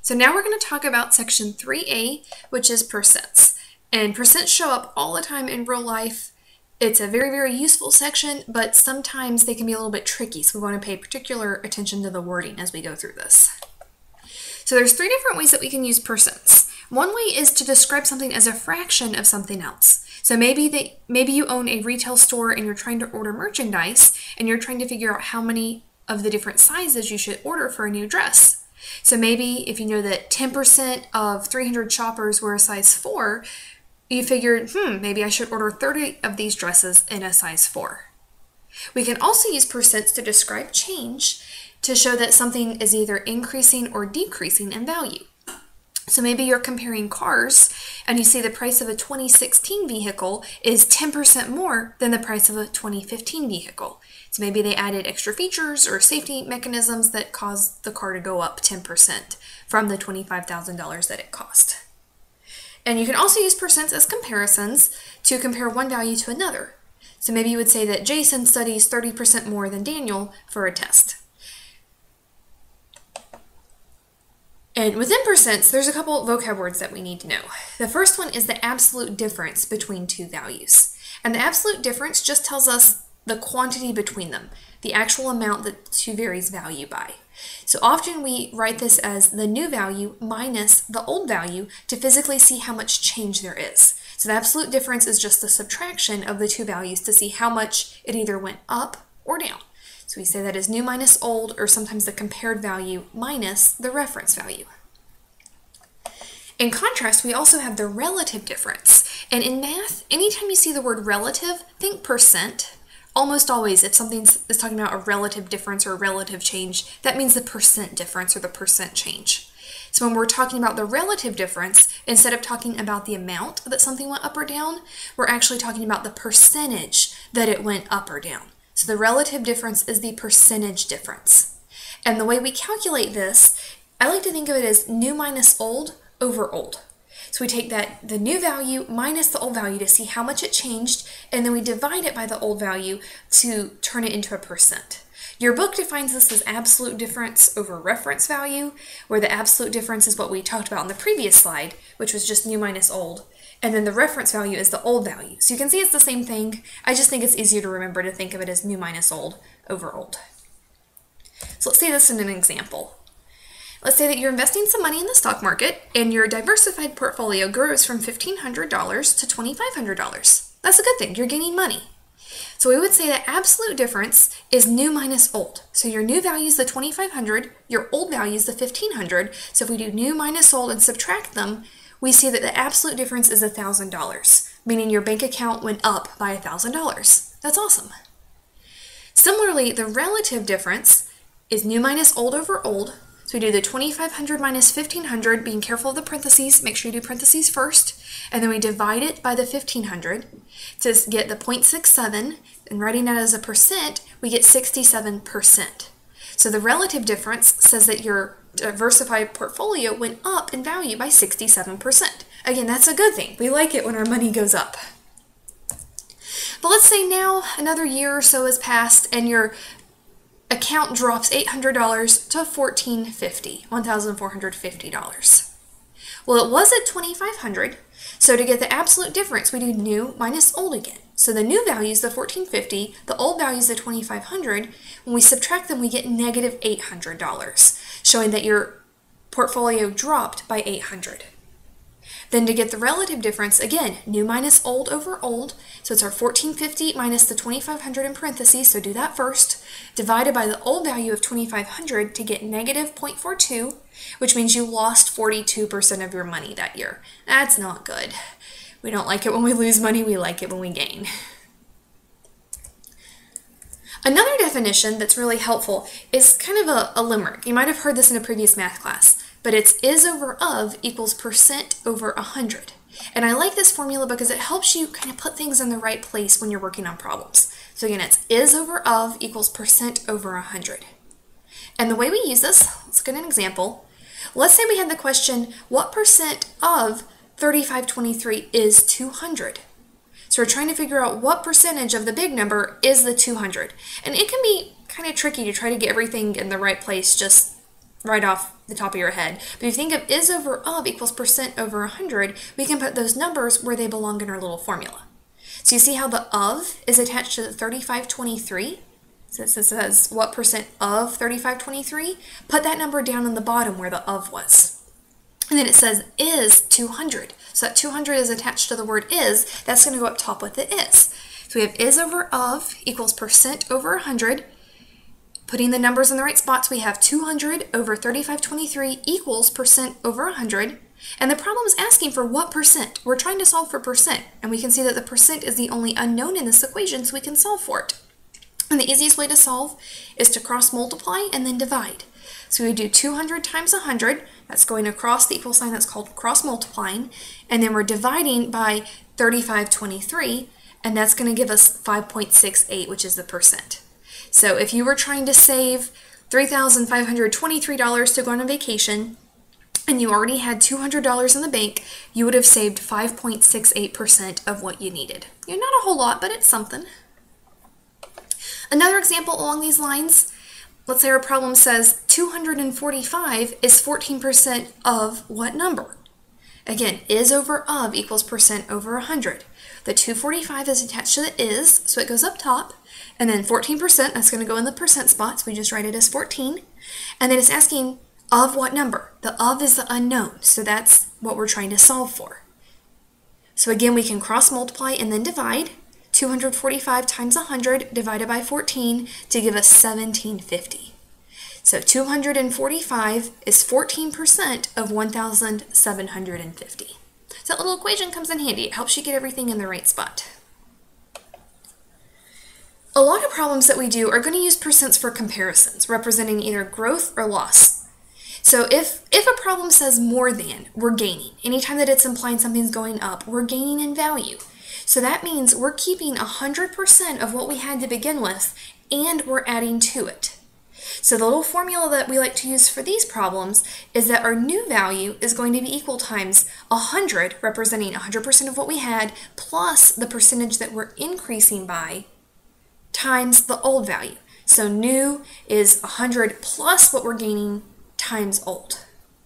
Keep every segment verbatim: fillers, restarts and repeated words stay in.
So now we're going to talk about section three A, which is percents. And percents show up all the time in real life. It's a very, very useful section, but sometimes they can be a little bit tricky, so we want to pay particular attention to the wording as we go through this. So there's three different ways that we can use percents. One way is to describe something as a fraction of something else. So maybe they, maybe you own a retail store and you're trying to order merchandise, and you're trying to figure out how many of the different sizes you should order for a new dress. So maybe if you know that ten percent of three hundred shoppers were a size four, you figured, hmm, maybe I should order thirty of these dresses in a size four. We can also use percents to describe change to show that something is either increasing or decreasing in value. So maybe you're comparing cars and you see the price of a twenty sixteen vehicle is ten percent more than the price of a twenty fifteen vehicle. So maybe they added extra features or safety mechanisms that caused the car to go up ten percent from the twenty-five thousand dollars that it cost. And you can also use percents as comparisons to compare one value to another. So maybe you would say that Jason studies thirty percent more than Daniel for a test. And within percents, there's a couple vocab words that we need to know. The first one is the absolute difference between two values. And the absolute difference just tells us the quantity between them, the actual amount that two varies value by. So often we write this as the new value minus the old value to physically see how much change there is. So the absolute difference is just the subtraction of the two values to see how much it either went up or down. So we say that as new minus old, or sometimes the compared value minus the reference value. In contrast, we also have the relative difference. And in math, anytime you see the word relative, think percent. Almost always, if something is talking about a relative difference or a relative change, that means the percent difference or the percent change. So when we're talking about the relative difference, instead of talking about the amount that something went up or down, we're actually talking about the percentage that it went up or down. So the relative difference is the percentage difference. And the way we calculate this, I like to think of it as new minus old over old. So we take that the new value minus the old value to see how much it changed, and then we divide it by the old value to turn it into a percent. Your book defines this as absolute difference over reference value, where the absolute difference is what we talked about in the previous slide, which was just new minus old. And then the reference value is the old value. So you can see it's the same thing. I just think it's easier to remember to think of it as new minus old over old. So let's see this in an example. Let's say that you're investing some money in the stock market and your diversified portfolio grows from fifteen hundred dollars to twenty-five hundred dollars. That's a good thing. You're gaining money. So we would say that absolute difference is new minus old. So your new value is the twenty-five hundred dollars, your old value is the fifteen hundred dollars. So if we do new minus old and subtract them, we see that the absolute difference is one thousand dollars, meaning your bank account went up by one thousand dollars. That's awesome. Similarly, the relative difference is new minus old over old. So we do the twenty-five hundred minus fifteen hundred, being careful of the parentheses, make sure you do parentheses first, and then we divide it by the fifteen hundred to get the zero point six seven, and writing that as a percent, we get sixty-seven percent. So the relative difference says that your diversified portfolio went up in value by sixty-seven percent. Again, that's a good thing. We like it when our money goes up. But let's say now another year or so has passed and your account drops eight hundred dollars to fourteen fifty, one thousand four hundred fifty dollars. Well, it was at twenty-five hundred dollars, so to get the absolute difference, we do new minus old again. So the new value is the fourteen fifty, the old value is the twenty-five hundred. When we subtract them, we get negative eight hundred dollars, showing that your portfolio dropped by eight hundred dollars. Then to get the relative difference, again, new minus old over old, so it's our fourteen fifty minus the twenty-five hundred in parentheses, so do that first, divided by the old value of twenty-five hundred to get negative zero point four two, which means you lost forty-two percent of your money that year. That's not good. We don't like it when we lose money, we like it when we gain. Another definition that's really helpful is kind of a, a limerick. You might have heard this in a previous math class, but it's is over of equals percent over one hundred. And I like this formula because it helps you kind of put things in the right place when you're working on problems. So again, it's is over of equals percent over one hundred. And the way we use this, let's get an example. Let's say we had the question, what percent of thirty-five twenty-three is two hundred? So we're trying to figure out what percentage of the big number is the two hundred. And it can be kind of tricky to try to get everything in the right place just right off the top of your head. But if you think of is over of equals percent over one hundred, we can put those numbers where they belong in our little formula. So you see how the of is attached to the thirty-five twenty-three? So it says what percent of thirty-five twenty-three? Put that number down in the bottom where the of was. And then it says is two hundred. So that two hundred is attached to the word is. That's going to go up top with the is. So we have is over of equals percent over one hundred. Putting the numbers in the right spots, we have two hundred over thirty-five twenty-three equals percent over one hundred. And the problem is asking for what percent. We're trying to solve for percent. And we can see that the percent is the only unknown in this equation, so we can solve for it. And the easiest way to solve is to cross multiply and then divide. So we do two hundred times one hundred. That's going across the equal sign. That's called cross multiplying. And then we're dividing by thirty-five twenty-three. And that's going to give us five point six eight, which is the percent. So if you were trying to save three thousand five hundred twenty-three dollars to go on a vacation, and you already had two hundred dollars in the bank, you would have saved five point six eight percent of what you needed. You know, not a whole lot, but it's something. Another example along these lines, let's say our problem says two hundred forty-five is fourteen percent of what number? Again, is over of equals percent over one hundred. The two hundred forty-five is attached to the is, so it goes up top. And then fourteen percent, that's going to go in the percent spots. We just write it as fourteen. And then it's asking of what number? The of is the unknown, so that's what we're trying to solve for. So again, we can cross multiply and then divide. two hundred forty-five times one hundred divided by fourteen to give us seventeen fifty. So two hundred forty-five is fourteen percent of one thousand seven hundred fifty. So that little equation comes in handy. It helps you get everything in the right spot. A lot of problems that we do are going to use percents for comparisons, representing either growth or loss. So if, if a problem says more than, we're gaining. Anytime that it's implying something's going up, we're gaining in value. So that means we're keeping one hundred percent of what we had to begin with, and we're adding to it. So the little formula that we like to use for these problems is that our new value is going to be equal times one hundred, representing one hundred percent of what we had, plus the percentage that we're increasing by, times the old value. So new is one hundred plus what we're gaining times old.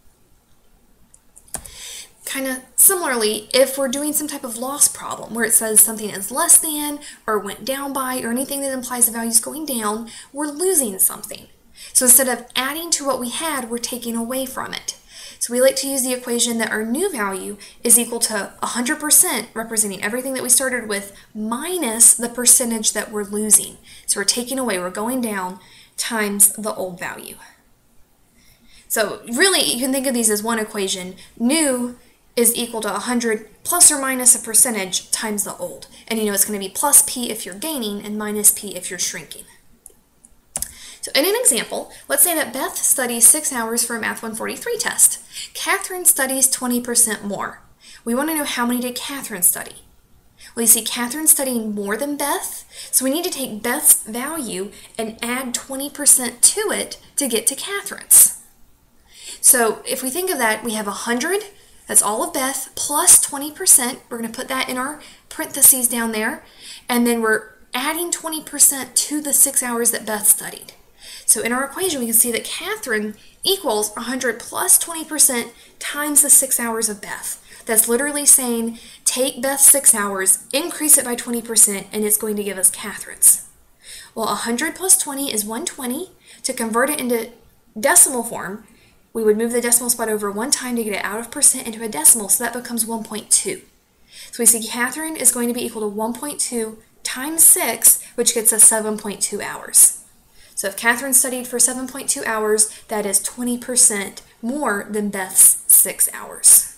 Kind of similarly, if we're doing some type of loss problem where it says something is less than or went down by or anything that implies the value is going down, we're losing something. So instead of adding to what we had, we're taking away from it. So we like to use the equation that our new value is equal to one hundred percent, representing everything that we started with, minus the percentage that we're losing. So we're taking away, we're going down, times the old value. So really, you can think of these as one equation. New is equal to one hundred plus or minus a percentage times the old. And you know it's going to be plus P if you're gaining and minus P if you're shrinking. So in an example, let's say that Beth studies six hours for a Math one forty-three test. Catherine studies twenty percent more. We want to know how many did Catherine study. Well, you see Catherine's studying more than Beth, so we need to take Beth's value and add twenty percent to it to get to Catherine's. So if we think of that, we have one hundred, that's all of Beth, plus twenty percent. We're going to put that in our parentheses down there, and then we're adding twenty percent to the six hours that Beth studied. So in our equation, we can see that Catherine equals one hundred plus twenty percent times the six hours of Beth. That's literally saying, take Beth's six hours, increase it by twenty percent, and it's going to give us Catherine's. Well, one hundred plus twenty is one hundred twenty. To convert it into decimal form, we would move the decimal spot over one time to get it out of percent into a decimal, so that becomes one point two. So we see Catherine is going to be equal to one point two times six, which gets us seven point two hours. So if Catherine studied for seven point two hours, that is twenty percent more than Beth's six hours.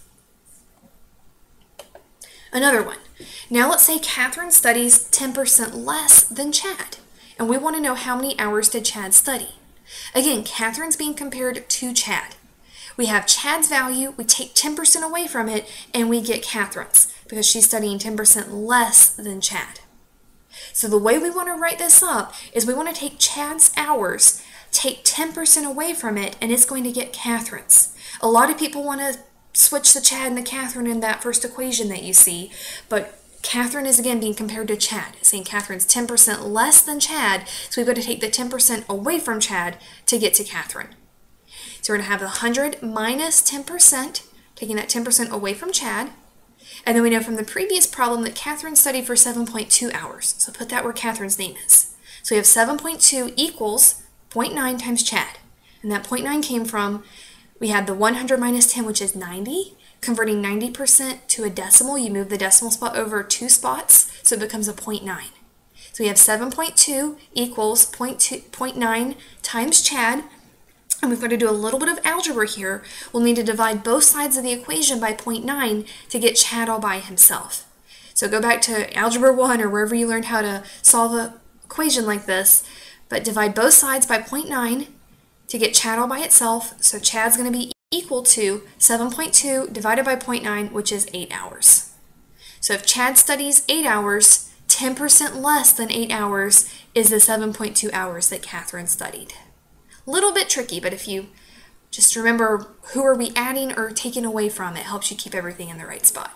Another one. Now let's say Catherine studies ten percent less than Chad, and we want to know how many hours did Chad study. Again, Catherine's being compared to Chad. We have Chad's value, we take ten percent away from it, and we get Catherine's, because she's studying ten percent less than Chad. So the way we want to write this up is we want to take Chad's hours, take ten percent away from it, and it's going to get Catherine's. A lot of people want to switch the Chad and the Catherine in that first equation that you see, but Catherine is again being compared to Chad, saying Catherine's ten percent less than Chad, so we've got to take the ten percent away from Chad to get to Catherine. So we're going to have the one hundred minus ten percent, taking that ten percent away from Chad. And then we know from the previous problem that Catherine studied for seven point two hours. So put that where Catherine's name is. So we have seven point two equals zero point nine times Chad. And that zero point nine came from, we had the one hundred minus ten, which is ninety. Converting ninety percent to a decimal, you move the decimal spot over two spots, so it becomes a zero point nine. So we have seven point two equals zero point nine times Chad. And we've got to do a little bit of algebra here. We'll need to divide both sides of the equation by zero point nine to get Chad all by himself. So go back to Algebra one or wherever you learned how to solve an equation like this, but divide both sides by zero point nine to get Chad all by itself. So Chad's going to be equal to seven point two divided by zero point nine, which is eight hours. So if Chad studies eight hours, ten percent less than eight hours is the seven point two hours that Catherine studied. A little bit tricky, but if you just remember who are we adding or taking away from, it helps you keep everything in the right spot.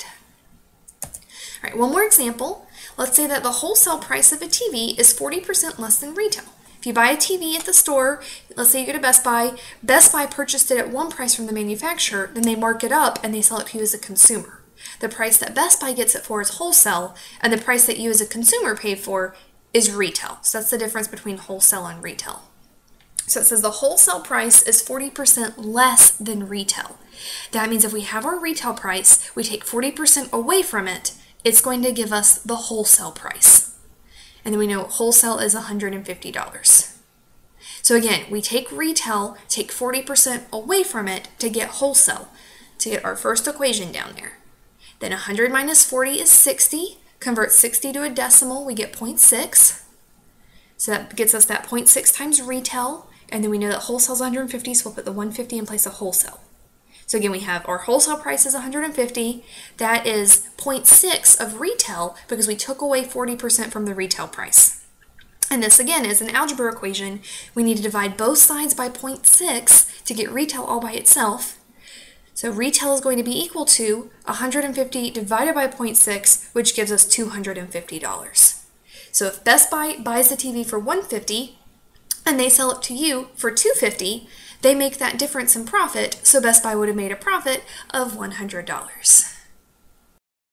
All right, one more example. Let's say that the wholesale price of a T V is forty percent less than retail. If you buy a T V at the store, let's say you go to Best Buy, Best Buy purchased it at one price from the manufacturer, then they mark it up and they sell it to you as a consumer. The price that Best Buy gets it for is wholesale, and the price that you as a consumer pay for is retail. So that's the difference between wholesale and retail. So it says the wholesale price is forty percent less than retail. That means if we have our retail price, we take forty percent away from it, it's going to give us the wholesale price. And then we know wholesale is one hundred fifty dollars. So again, we take retail, take forty percent away from it to get wholesale, to get our first equation down there. Then one hundred minus forty is sixty. Convert sixty to a decimal, we get zero point six. So that gets us that zero point six times retail. And then we know that wholesale is one hundred fifty, so we'll put the one hundred fifty in place of wholesale. So again, we have our wholesale price is one hundred fifty. That is zero point six of retail because we took away forty percent from the retail price. And this again is an algebra equation. We need to divide both sides by zero point six to get retail all by itself. So retail is going to be equal to one hundred fifty divided by zero point six, which gives us two hundred fifty dollars. So if Best Buy buys the T V for one hundred fifty dollars, and they sell it to you for two hundred fifty dollars, they make that difference in profit, so Best Buy would have made a profit of one hundred dollars.